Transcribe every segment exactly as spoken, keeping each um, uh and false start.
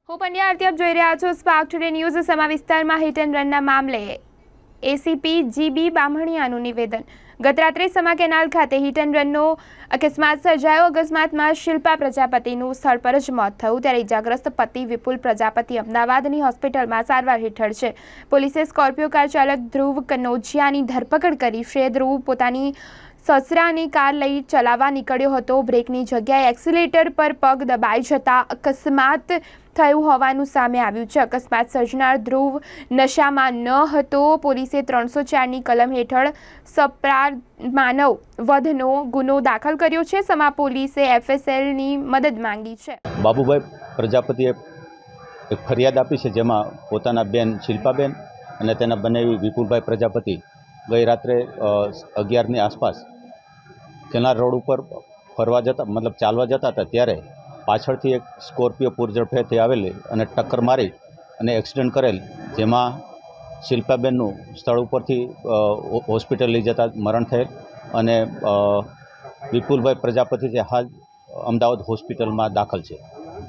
હું પંડ્યા આરતી આપ જોઈ રહ્યા છો સ્પાર્ક ટુડે ન્યૂઝ। સમા વિસ્તારમાં હિટ એન્ડ રનના મામલે એસીપી જીબી બામણિયાનું નિવેદન। ગત રાત્રે સમા કેનાલ ખાતે હિટ એન્ડ રનનો અકસ્માત સર્જાયો। અકસ્માતમાં શિલ્પા પ્રજાપતિનું સ્થળ પર જ મોત થયું, ત્યારે ઇજાગ્રસ્ત પતિ વિપુલ પ્રજાપતિ અમદાવાદની હોસ્પિટલમાં સારવાર હેઠળ છે। પોલીસે સ્કોર્પિયો કાર ચાલક ધ્રુવ કનોજિયાની ધરપકડ કરી છે। ધ્રુવ પોતાની સસરાની કાર લઈ ચલાવવા નીકળ્યો હતો। બ્રેકની જગ્યાએ એક્સિલેટર પર પગ દબાઈ જતા અકસ્માત થયું હોવાનું સામે આવ્યું છે। અકસ્માત સર્જનાર ધ્રુવ નશામાં ન હતો। પોલીસે ત્રણસો ચારની કલમ હેઠળ સપરાધ માનવ વધનો ગુનો દાખલ કર્યો છે। સમા પોલીસે એફએસએલની મદદ માંગી છે। બાબુભાઈ પ્રજાપતિએ એક ફરિયાદ આપી છે, જેમાં પોતાના બેન શિલ્પાબેન અને તેના બનેવી વિપુલભાઈ પ્રજાપતિ ગઈ રાત્રે અગિયારની આસપાસ કેનાલ રોડ ઉપર ફરવા જતા મતલબ ચાલવા જતા હતા, ત્યારે પાછળથી એક સ્કોર્પિયો પૂરઝડપેથી આવેલી અને ટક્કર મારી અને એક્સિડન્ટ કરેલ, જેમાં શિલ્પાબેનનું સ્થળ ઉપરથી હોસ્પિટલ લઈ જતા મરણ થયેલ અને વિપુલભાઈ પ્રજાપતિ જે હાલ અમદાવાદ હોસ્પિટલમાં દાખલ છે।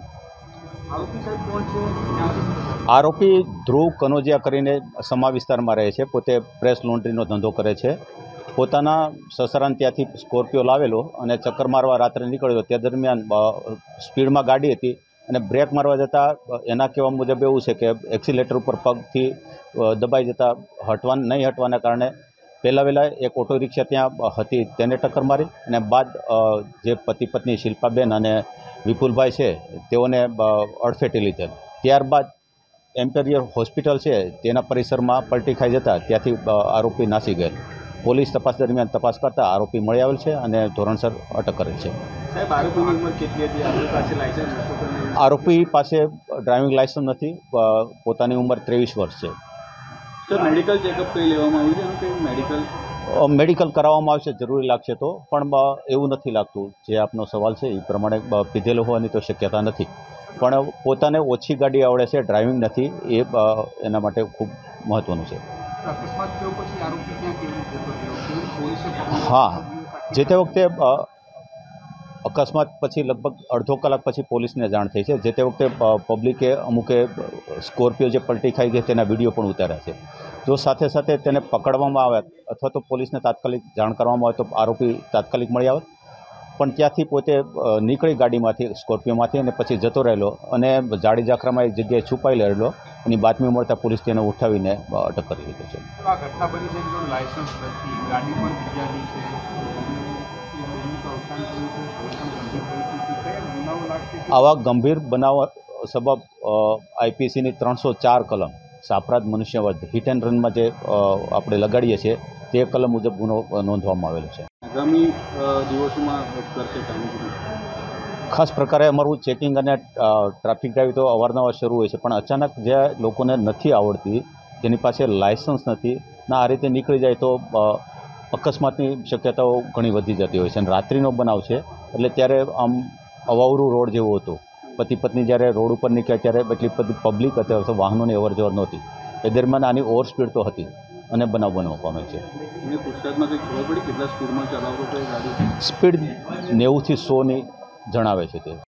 આરોપી ધ્રુવ કનોજિયા કરીને સમા વિસ્તારમાં રહે છે। પોતે પ્રેસ લોન્ડ્રીનો ધંધો કરે છે। પોતાના સસરાને ત્યાંથી સ્કોર્પિયો લાવેલો અને ચક્કર મારવા રાત્રે નીકળ્યો। તે દરમિયાન સ્પીડમાં ગાડી હતી અને બ્રેક મારવા જતાં એના કહેવા મુજબ એવું છે કે એક્સિલેટર ઉપર પગથી દબાઈ જતાં હટવા નહીં હટવાના કારણે પહેલાં વહેલા એક ઓટો રિક્ષા ત્યાં હતી તેને ટક્કર મારી અને બાદ જે પતિ પત્ની શિલ્પાબેન અને વિપુલભાઈ છે તેઓને અડફેટે લીધેલ। ત્યારબાદ એમ્પેરિયર હોસ્પિટલ છે તેના પરિસરમાં પલટી ખાઈ જતાં ત્યાંથી આરોપી નાસી ગયેલ। પોલીસ તપાસ દરમિયાન તપાસ કરતા આરોપી મળી આવેલ છે અને ધોરણસર અટક કરેલ છે। આરોપી પાસે ડ્રાઇવિંગ લાયસન્સ નથી, પોતાની ઉંમર ત્રેવીસ વર્ષ છે। મેડિકલ ચેકઅપ કરી લેવામાં આવ્યું છે, મેડિકલ મેડિકલ કરાવવામાં આવશે જરૂરી લાગશે તો, પણ એવું નથી લાગતું। જે આપનો સવાલ છે એ પ્રમાણે પીધેલો હોવાની તો શક્યતા નથી, પણ પોતાને ઓછી ગાડી આવડે છે, ડ્રાઇવિંગ નથી, એ એના માટે ખૂબ મહત્ત્વનું છે। હા, જે તે વખતે અકસ્માત પછી લગભગ અડધો કલાક પછી પોલીસને જાણ થઈ છે। જે તે વખતે પબ્લિકે અમુકે સ્કોર્પિયો જે પલટી ખાઈ ગઈ તેના વિડીયો પણ ઉતાર્યા છે। જો સાથે સાથે તેને પકડવામાં આવે અથવા તો પોલીસને તાત્કાલિક જાણ કરવામાં આવે તો આરોપી તાત્કાલિક મળી આવે, પણ ત્યાંથી પોતે નીકળી ગાડીમાંથી સ્કોર્પિયોમાંથી અને પછી જતો રહેલો અને જાડી ઝાખરામાં એક જગ્યાએ છુપાઈ રહેલો। એની બાતમી મળતા પોલીસ તેને ઉઠાવીને અટક કરી લીધો છે। આવા ગંભીર બનાવ સબબ આઈપીસીની ત્રણસો ચાર કલમ સાપરાધ મનુષ્યવધ હિટ એન્ડ રનમાં જે આપણે લગાડીએ છીએ તે કલમ મુજબ ગુનો નોંધવામાં આવેલો છે। આગામી દિવસોમાં ખાસ પ્રકારે અમારું ચેકિંગ અને ટ્રાફિક ડ્રાઈવ તો અવારનવાર શરૂ હોય છે, પણ અચાનક જે લોકોને નથી આવડતી, જેની પાસે લાયસન્સ નથી ના આ રીતે નીકળી જાય તો અકસ્માતની શક્યતાઓ ઘણી વધી જતી હોય છે। અને રાત્રિનો બનાવ છે એટલે ત્યારે આમ અવાવરું રોડ જેવું હતું। પતિ પત્ની જ્યારે રોડ ઉપર નીકળ્યા ત્યારે એટલી બધી પબ્લિક અથવા તો વાહનોની અવર જવર નહોતી, એ દરમિયાન આની ઓવર સ્પીડ તો હતી અને બનાવ બનવા પામે છે। સ્પીડ નેવુંથી સોની જણાવે છે તે।